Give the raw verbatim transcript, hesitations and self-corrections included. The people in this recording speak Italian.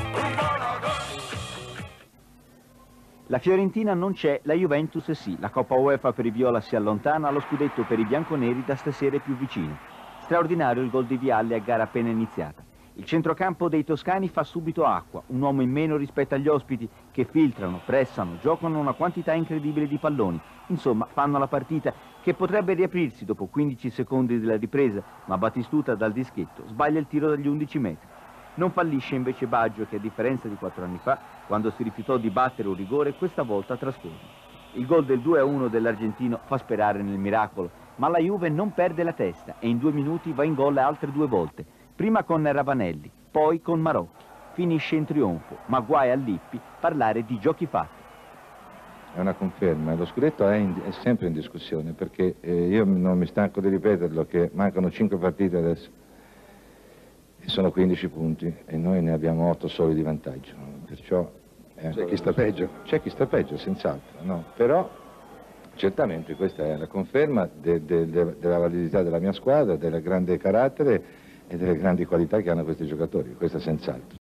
La Fiorentina non c'è, la Juventus sì. La Coppa UEFA per i viola si allontana, lo scudetto per i bianconeri da stasera è più vicino. Straordinario il gol di Vialli a gara appena iniziata. Il centrocampo dei toscani fa subito acqua, un uomo in meno rispetto agli ospiti che filtrano, pressano, giocano una quantità incredibile di palloni. Insomma, fanno la partita che potrebbe riaprirsi dopo quindici secondi della ripresa, ma Battistuta dal dischetto sbaglia il tiro dagli undici metri. Non fallisce invece Baggio che, a differenza di quattro anni fa, quando si rifiutò di battere un rigore, questa volta trascorre. Il gol del due a uno dell'argentino fa sperare nel miracolo, ma la Juve non perde la testa e in due minuti va in gol altre due volte, prima con Ravanelli, poi con Marocchi. Finisce in trionfo, ma guai a Lippi parlare di giochi fatti. È una conferma, lo scudetto è, in, è sempre in discussione, perché eh, io non mi stanco di ripeterlo che mancano cinque partite adesso. Sono quindici punti e noi ne abbiamo otto soli di vantaggio, perciò c'è chi sta peggio. C'è chi sta peggio, senz'altro, no? Però certamente questa è la conferma de, de, de, della validità della mia squadra, del grande carattere e delle grandi qualità che hanno questi giocatori, questa senz'altro.